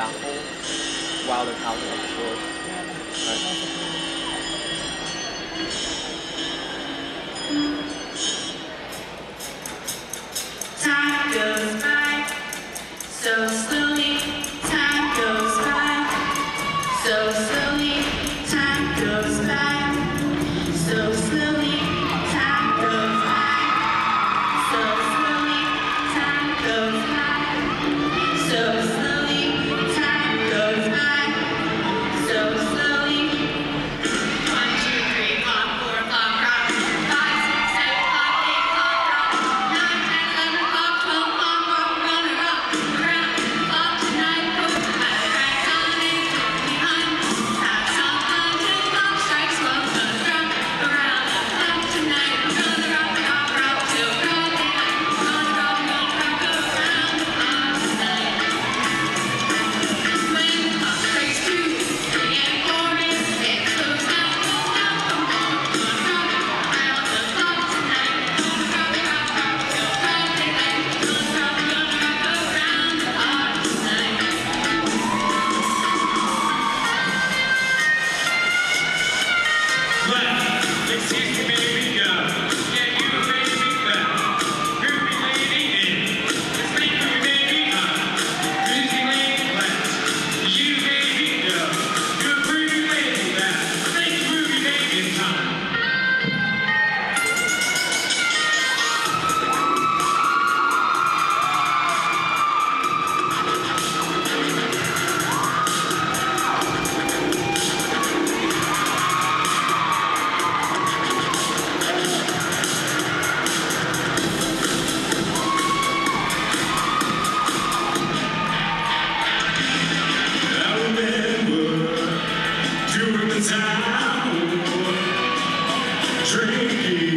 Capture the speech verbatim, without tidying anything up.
raffle while they're counting up the scores. Time goes by so slowly. Time goes by so slowly. Time goes by so slowly. Time goes by so slowly. Time goes by so slowly. Time goes by so slowly. One, two, three, four, four, five, rock. Five, six, seven, five, eight, five, rock. Nine, ten, eleven, twelve, twelve, five, rock. We're gonna rock around the clock tonight. Put my back on it, behind. Have some fun till the clock strikes twelve. Gonna rock around the clock tonight. We're gonna rock, rock, rock till broad daylight. Gonna rock, rock, rock around the clock tonight. When the clock strikes two, three, and four, and six goes down, goes down, come on. Gonna rock around the clock tonight. Gonna rock, rock, rock till broad daylight. Gonna rock, gonna rock around the clock tonight. Left, excuse me, baby, go. Yeah, you baby, left. Groovy lady in. Let's make groovy baby up. Groovy lady left. You baby, go. Good groovy lady left. Make groovy baby time. I remember during the time drinking.